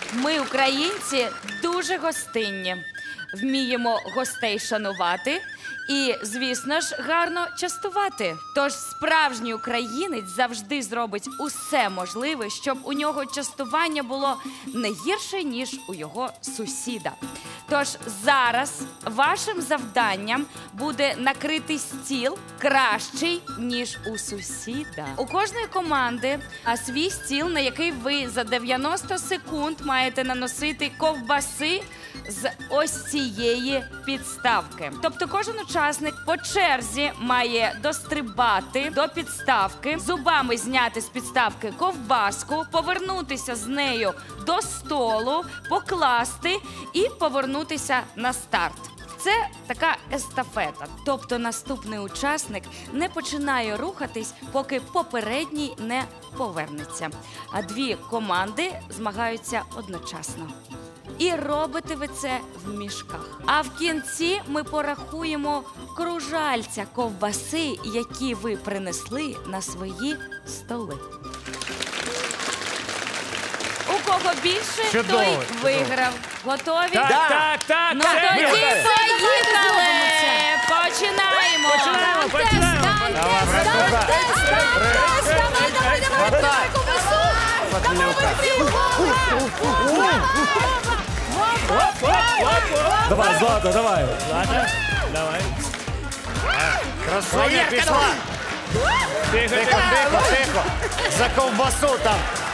Ми, українці, дуже гостинні. Вміємо гостей шанувати і, звісно ж, гарно частувати. Тож справжній українець завжди зробить усе можливе, щоб у нього частування було не гірше, ніж у його сусіда. Тож зараз вашим завданням буде накрити стіл кращий, ніж у сусіда. У кожної команди свій стіл, на який ви за 90 секунд маєте наносити ковбаси з ось цієї підставки. Тобто кожен учасник по черзі має дострибати до підставки, зубами зняти з підставки ковбаску, повернутися з нею до столу, покласти і повернутися на старт. Це така естафета, тобто наступний учасник не починає рухатись, поки попередній не повернеться. А дві команди змагаються одночасно. І робите ви це в мішках. А в кінці ми порахуємо кружальця ковбаси, які ви принесли на свої столи. У кого більше, той виграв. Готові? Так. Ну тоді поїхали! Починаємо! Давай, Злата, давай. Давай. Красуня пішла. Тихо. За ковбасу там.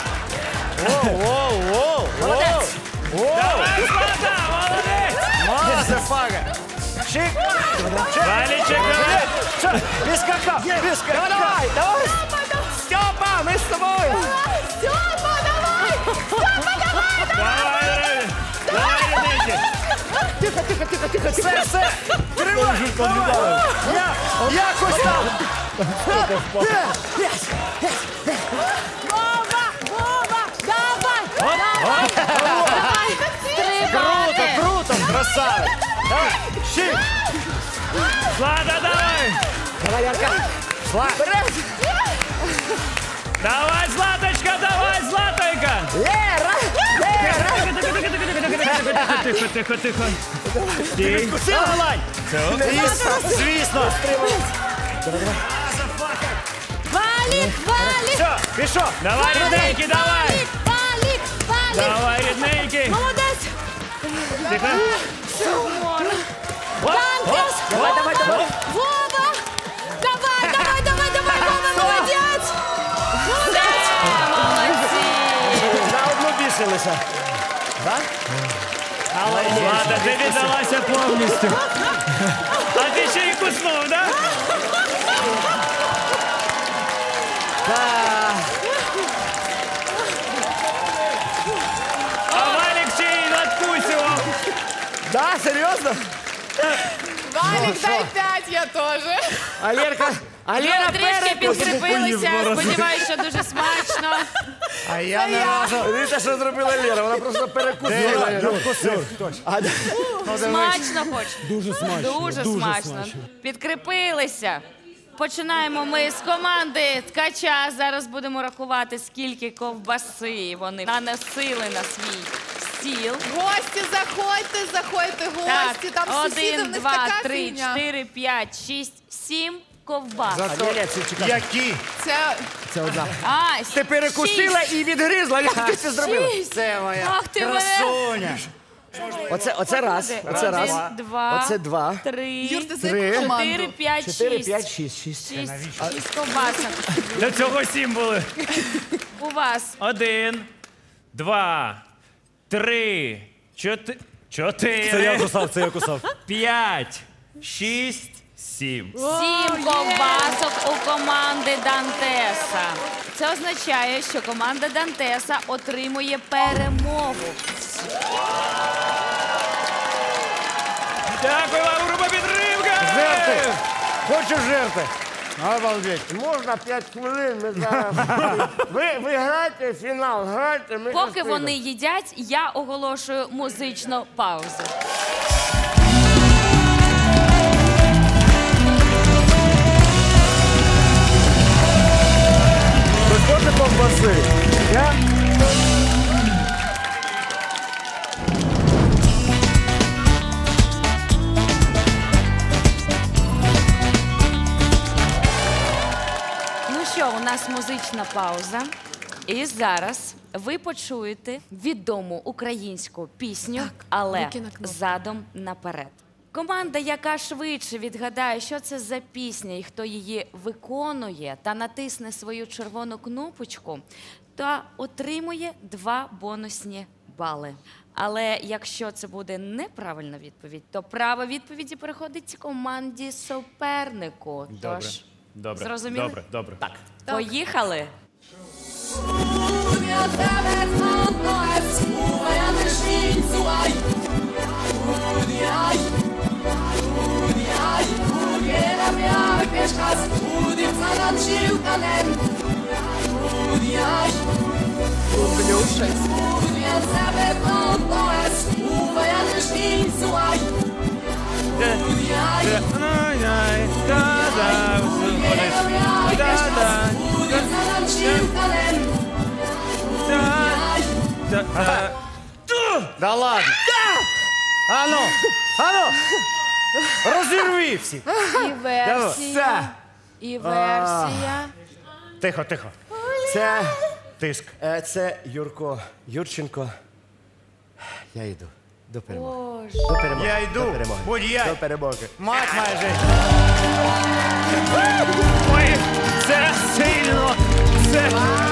Воу. Давай, Злата, молодець. Мазафага. Чик. Валічик, давай. Біскака. Давай. Степа, ми з тобою. Давай, рідненький. Тихо. Все. Тримай. Якось там. Круто, красавець. Давай, щит. Злата, давай. Давай, Ярка. Вперед. Давай, Златочка, давай, Златонька. Лера. Тихо. Стій. Перекусила, Лань. Звісно. Валік! Все, пішов. Давай, рідненький, давай. Валік! Давай, рідненький. Молодець! Тихо. Давай! Вова! Давай, Вова, молодець! Молодці! На одну бісилися. Так? Злата, ти віддалася повністю. А ти ще й куснув, так? А Валік ще й надкусював. Да, серйозно? Валік, дай 5, я теж. А Лерка Трішки підкріпилися, сподіваюся, що дуже смачно. А я не разу. Дивіться, що зробила Лера, вона просто перекусила. Смачно хоч? Дуже смачно. Дуже смачно. Підкріпилися. Починаємо ми з команди Ткача. Зараз будемо рахувати, скільки ковбаси вони наносили на свій стіл. Гості, заходьте, гості. Там сусіди, в 1, них 2, така 3, фігня. 4, 5, 6, 7 ковбас. Які? Це одна. Ти перекусила і відгризла. Як ти це зробила? 6. Це моя Ах ти мене. красуня. Оце раз. Оце раз. 1, 2, Оце два. 3, Юр, ти за яку команду? 4, 5, 6. 4, 5, 6. 6. 6 ковбасок. До цього 7 були. У вас 1, 2, 3, 4. Це я кусав. 5, 6, 7. 7 ковбасок у команди Дантеса. Це означає, що команда Дантеса отримує перемогу. Дякую вам, група підтримка! Жерти. Хочу жерти. Обалдеть. Можна 5 хвилин, ми зараз. Ви грайте фінал, грайте. Ми Поки вони їдять, я оголошую музичну паузу. Ви хочете ковбаси? Я? музична пауза. І зараз ви почуєте відому українську пісню, але руки на кнопку. задом наперед. Команда, яка швидше відгадає, що це за пісня і хто її виконує, та натисне свою червону кнопочку, та отримує 2 бонусні бали. Але якщо це буде неправильна відповідь, то право відповіді переходить команді супернику. Тож, Добре. зрозуміли? Добре. Так. Поїхали! Да ладно. Ану! Ану! Розірви всі! І версія, і версія. Тихо, тихо. Це... Тиск. Це Юрко Юрченко. Я йду. До перемоги. Боже. До перемоги. Я йду. До перемоги. Будь я. До перемоги. Мать моя життя. Ой, це сильно. Це...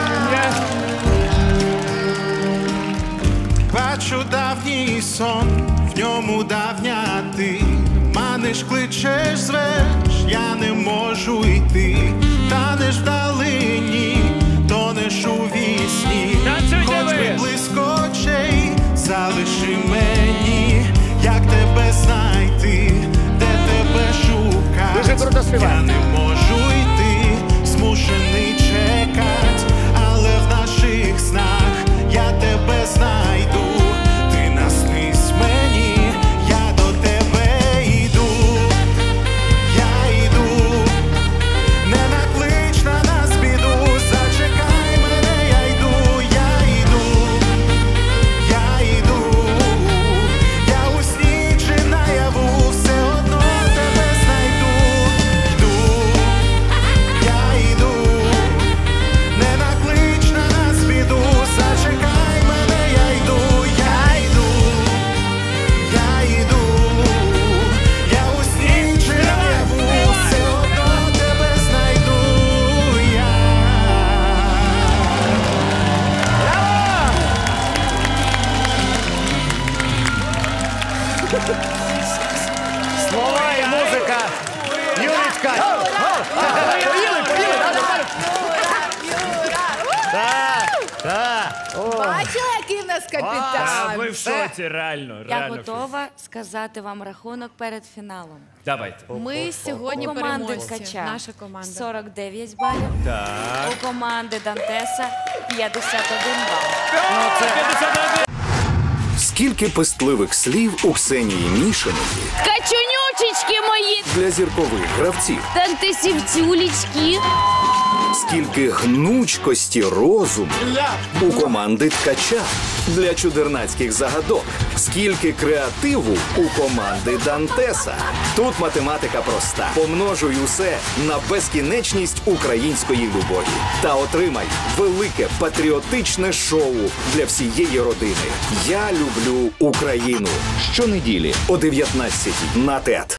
Бачу давній сон, в ньому давня ти. Маниш, кличеш, звеш, я не можу йти. Танеш вдалині, тонеш у вісні. Танцюйте Хоч ви! би близько очей, залиши мені, як тебе знайти, де тебе шукати. Дуже круто співаєш. Я не можу йти, змушений чекать, але в наших снах я тебе знайду. Ти наснись мені, я до тебе йду. Я йду, не наклич на нас біду. Зачекай мене, я йду, я йду. Я йду, я у сні чи наяву, все одно тебе знайду. Йду, я йду, не наклич на нас біду. Зачекай мене, я йду, я йду. Я йду, я у сні чи наяву, все одно тебе знайду я. Слова і музика. Юрій Ткач. Бачила, який в нас А капітан? ви в шоці, реально. Я реально в шоці. готова сказати вам рахунок перед фіналом. Давайте. Ми сьогодні У команди переможці. Ткача Наша команда. 49 балів, Так. у команди Дантеса 51 бал. Скільки пестливих слів у Ксенії Мішиної Качунючечки мої, для зіркових гравців, тантисівцюлічки. скільки гнучкості розуму у команди Ткача для чудернацьких загадок, скільки креативу у команди Дантеса. Тут математика проста. Помножуй усе на безкінечність української любові та отримай велике патріотичне шоу для всієї родини. Я люблю Україну. Щонеділі о 19:00 на ТЕТ.